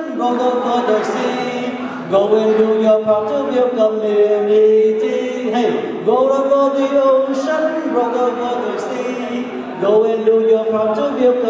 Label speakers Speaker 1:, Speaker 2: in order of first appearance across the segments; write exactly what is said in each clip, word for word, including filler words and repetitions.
Speaker 1: ocean, roll over the sea. Go and do your part to build community. Hey, go over the ocean, roll over the sea. Go and do your part to build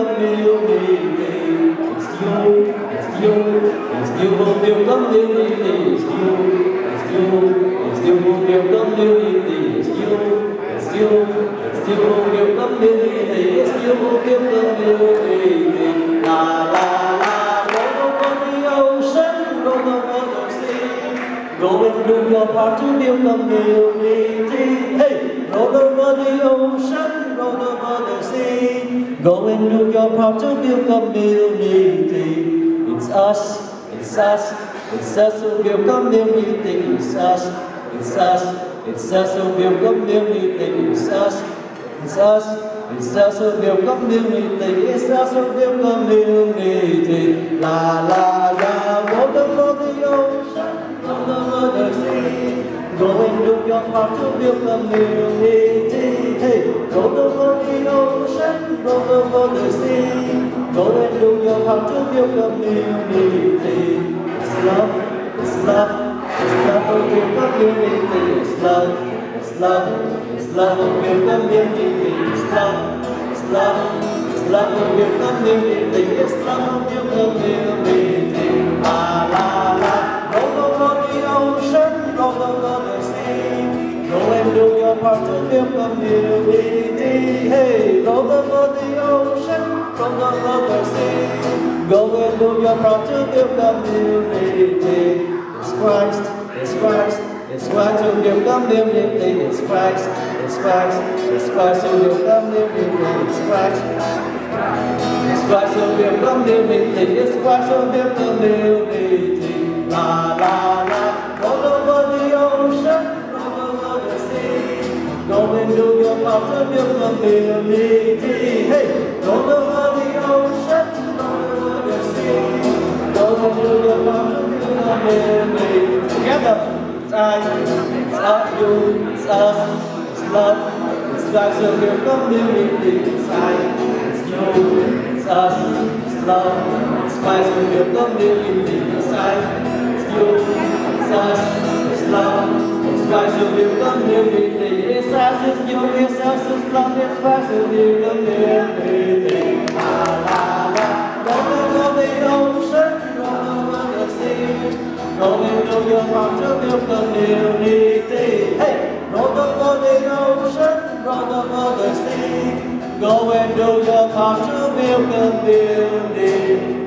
Speaker 1: community. It's you, it's you, it's you who build community. It's you, it's you, it's you who build community. It's you, it's you, it's you who build community. It's you who build community. La la la, roll over the ocean, roll over the sea. Go and do your part to build community. Hey, roll over the ocean, roll over the sea. Go and do your part to build community. It's us, it's us, it's us who build community. It's us, it's us, it's us who build community. It's us, it's us. It's us who build community, it's us who build community. La la la, roll over the ocean, roll over the sea. Go and do your part to build community. Hey, roll over the ocean, roll over the sea. Go and do your part to build community. It's love, it's love, it's love who build community. It's love. It's love, it's love who build community. It's love, it's love, it's love who build community. It's love who build community. La la la, roll over the ocean, roll over the sea. Go and do your part to build community. Hey, roll over the ocean, roll over the sea. Go and do your part to build community. It's Christ, it's Christ. It's Christ who built community. It's Christ, it's Christ, it's Christ who built community. It's Christ, it's Christ who built community. It's Christ who built community. La la la, roll over the ocean, roll over the sea. Go and do your part to build community. Hey, roll over the ocean, roll over the sea. Go and do your part to build community. Together. It's I, it's us, you, it's us, it's love, it's Christ who build community. It's I, it's you, it's us, it's love, it's Christ who build community. It's I, it's you, it's us, it's love, it's Christ who build community. It's us, it's you, it's us, it's love, it's Christ who build community. La la la, roll over the ocean, roll over the sea. Go and do your part to build community. Hey, roll over the ocean, roll over the sea. Go and do your part to build community.